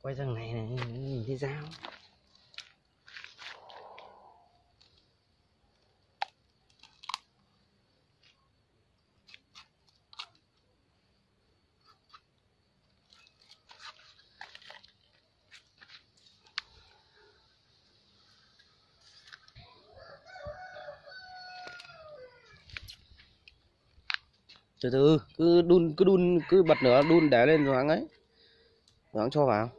quay sang này này, nhìn thấy dao. Từ từ, cứ bật lửa đun để lên rồi hãng ấy, rồi hãng cho vào.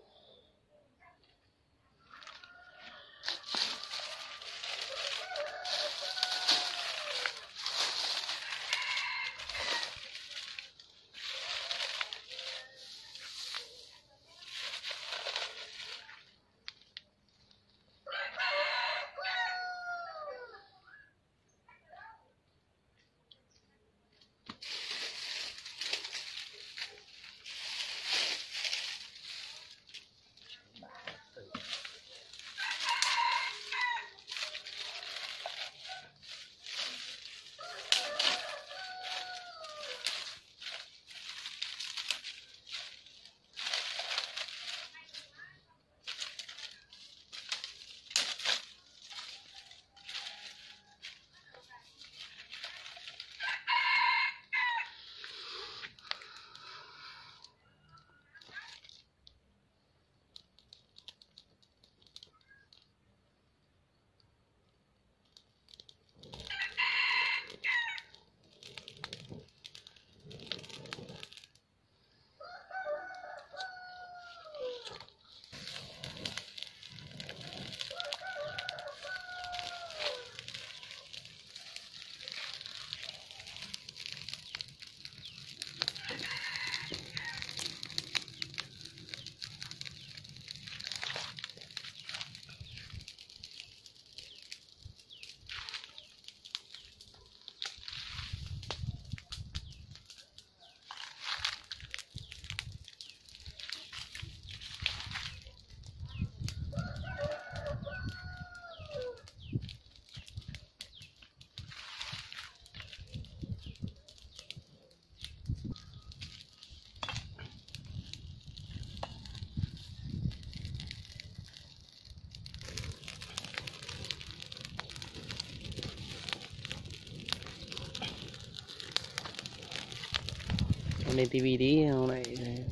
Lên tivi tí, hôm nay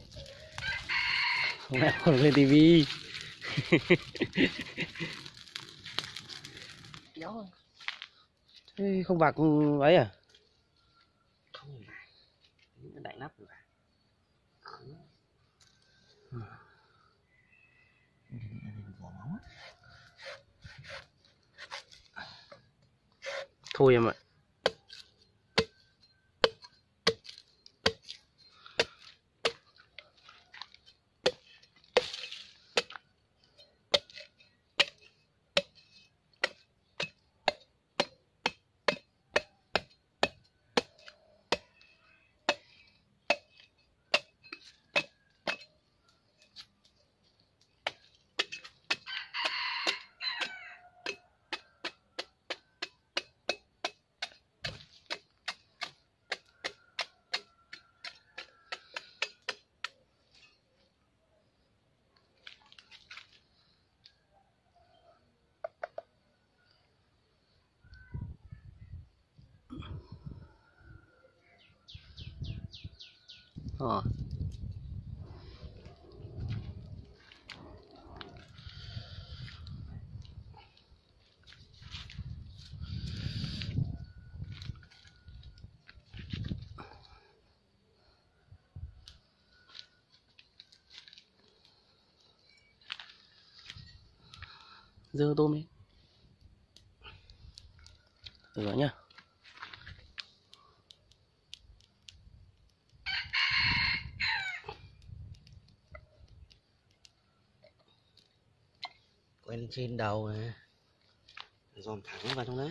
không lên tivi. Thế không bạc ấy à? Không phải, những đại nắp rồi. Thôi em ạ. Ờ. Dơ tôm đi. Rửa nhá. Quen trên đầu này, dòm thẳng vào trong đấy.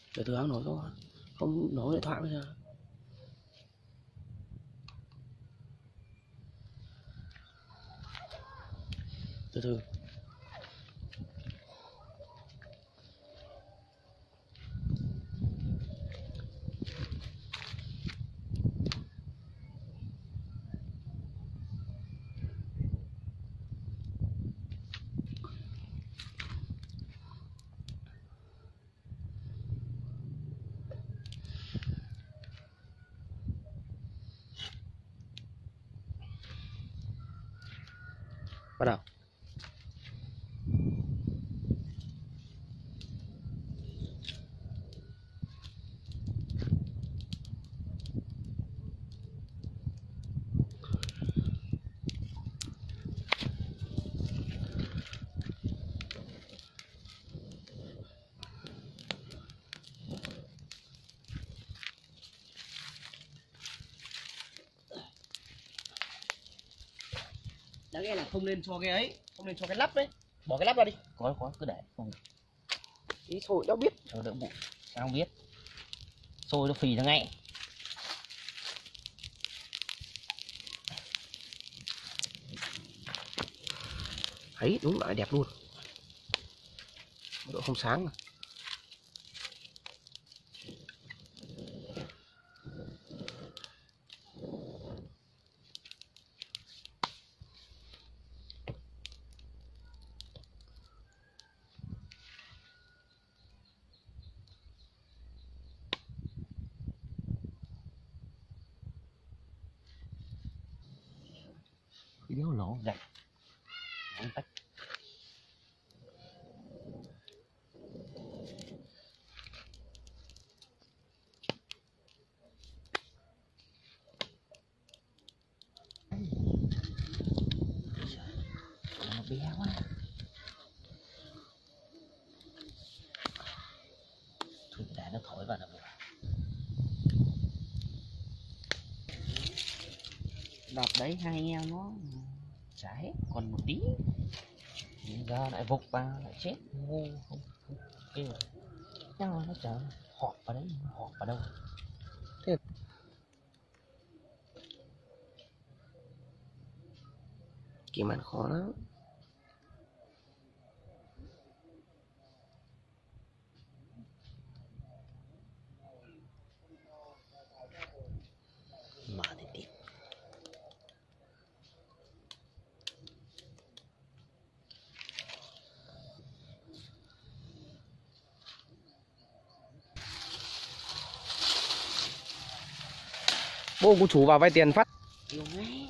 Từ từ áo nổi thôi, không nổi điện thoại bây giờ. Từ từ. Bắt đầu. Đáng nghe là không nên cho cái ấy, không nên cho cái lắp đấy, bỏ cái lắp ra đi. Có cứ để không. Ý sôi đau biết. Cho đỡ bụng. Sao không biết. Sôi nó phì ra ngay. Đấy, đúng lại đẹp luôn. Độ không sáng mà. Cái đéo lỗ rạch. Không tách. Nó bé quá. Thôi để nó thổi vào là vừa. Đợt đấy hai anh em nó chả hết còn một tí. Giờ lại vục vào lại chết ngu không kêu nhau nó chở họp vào đấy, họp vào đâu Thế kiếm ăn khó lắm. mở thì tìm. Bố cô chủ vào vay tiền phát. Yêu ngay.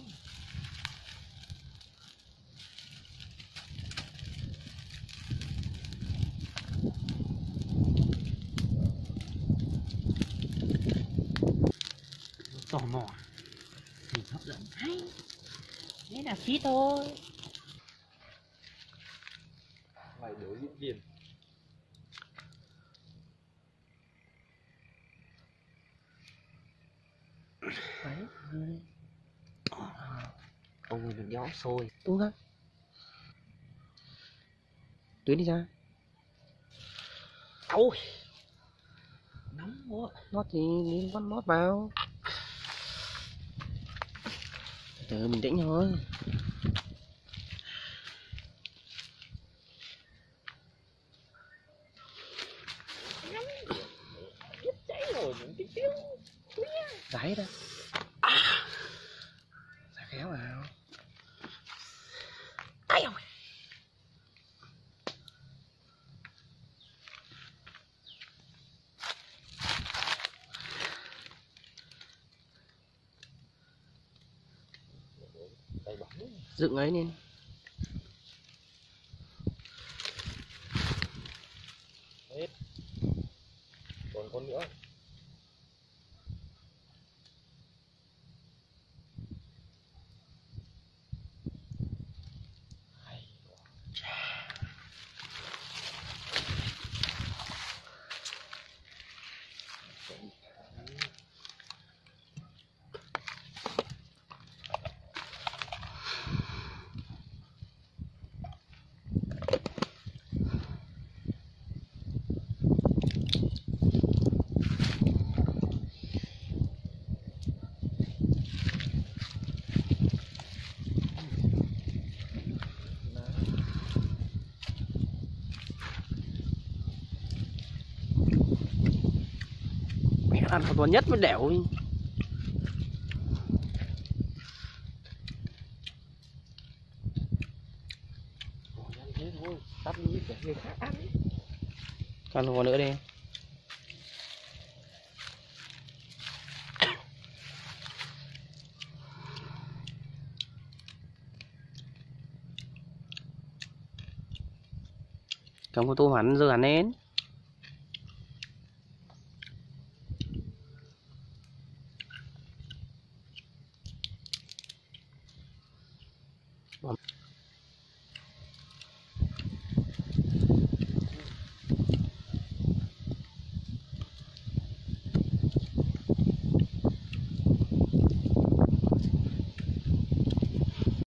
Tò mò thì hấp dẫn hay. Thế là phí thôi. Mày đối diễn viên. Đấy. Ông ơi đừng đéo sôi. Đúng ra. Tuyến đi ra. Ôi. Nóng quá. Nót thì con nót vào. Từ bình tĩnh thôi. Biết cháy rồi những tí tiêu. Giấy ra. Ra khéo vào. Ai ơi. Dựng ấy lên. Hết. Còn con nữa. ăn còn to nhất mới đẻo. Thế thôi, tắt đi để người khác ăn. Ăn một nữa đi. Cầm con tôm hẳn giờ hẳn lên.